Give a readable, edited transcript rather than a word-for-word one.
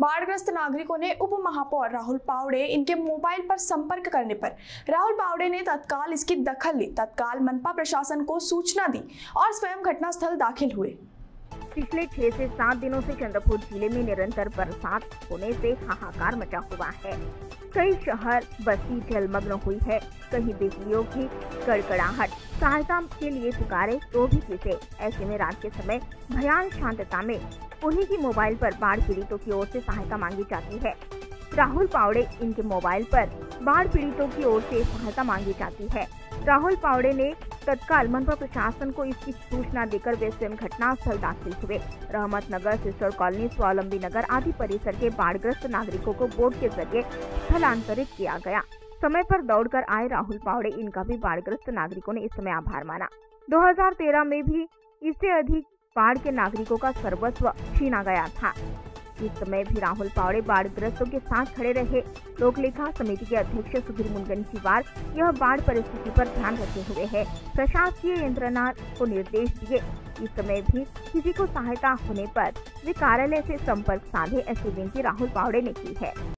बाढ़ग्रस्त नागरिकों ने उप महापौर राहुल पावड़े इनके मोबाइल पर संपर्क करने पर राहुल पावड़े ने तत्काल इसकी दखल ली, तत्काल मनपा प्रशासन को सूचना दी और स्वयं घटनास्थल दाखिल हुए। पिछले 6 से 7 दिनों से चंद्रपुर जिले में निरंतर बरसात होने से हाहाकार मचा हुआ है। कई शहर बस्ती जलमग्न हुई है, कहीं बिजलियों की कड़कड़ाहट, सहायता के लिए पुकारे तो भी किसे। ऐसे में रात के समय भयान शांतता में उन्हीं की मोबाइल पर बाढ़ पीड़ितों की ओर से सहायता मांगी जाती है। राहुल पावड़े इनके मोबाइल पर बाढ़ पीड़ितों की ओर से सहायता मांगी जाती है। राहुल पावड़े ने तत्काल मनपा प्रशासन को इसकी सूचना देकर वे स्वयं घटनास्थल दाखिल हुए। रहमत नगर, सिस्टर कॉलोनी, स्वावलंबी नगर आदि परिसर के बाढ़ग्रस्त नागरिकों को बोट के जरिए स्थलांतरित किया गया। समय पर दौड़कर आए राहुल पावड़े इनका भी बाढ़ग्रस्त नागरिकों ने इस समय आभार माना। 2013 में भी इससे अधिक बाढ़ के नागरिकों का सर्वस्व छीना गया था। इस समय भी राहुल पावड़े बाढ़ग्रस्तों के साथ खड़े रहे। लोक लेखा समिति के अध्यक्ष सुधीर मुनगंटीवार यह बाढ़ परिस्थिति पर ध्यान रखे हुए हैं। प्रशासकीय यंत्रणा को निर्देश दिए। इस समय भी किसी को सहायता होने पर वे कार्यालय से संपर्क साधे, ऐसी विनती राहुल पावड़े ने की है।